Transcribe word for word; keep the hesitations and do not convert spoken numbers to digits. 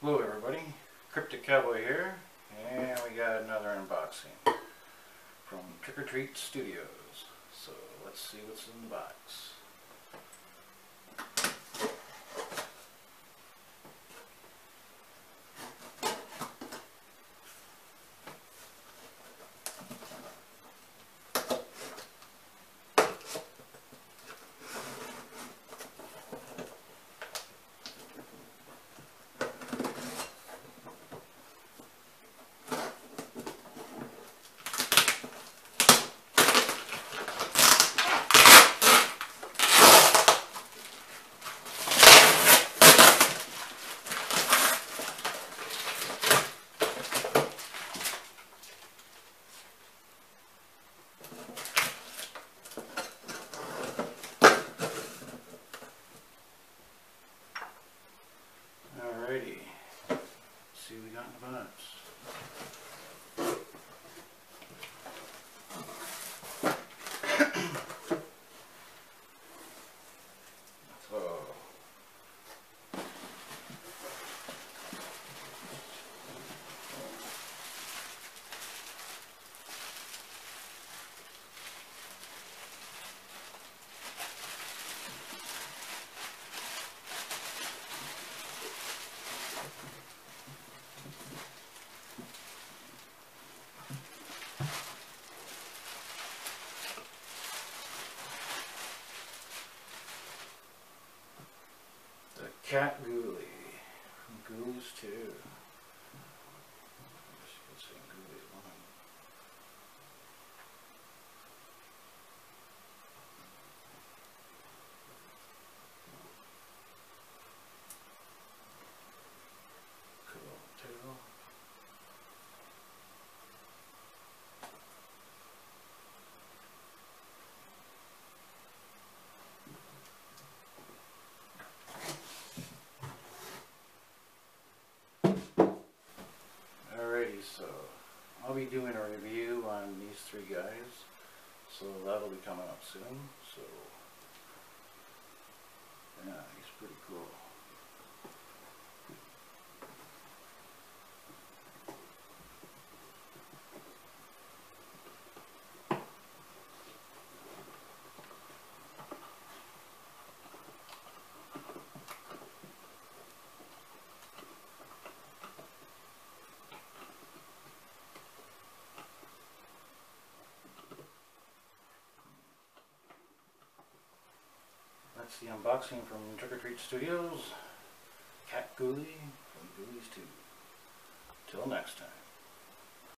Hello everybody, Cryptic Cowboy here, and we got another unboxing from Trick or Treat Studios. So let's see what's in the box. Alrighty, let's see what we got in the box. So, the Cat Ghoulie from Ghoulies two. I guess you could say Ghoulies one. Cool tail. So I'll be doing a review on these three guys, so that'll be coming up soon. So yeah, he's pretty cool. That's the unboxing from Trick or Treat Studios, Cat Ghoulie from Ghoulies two. Till next time.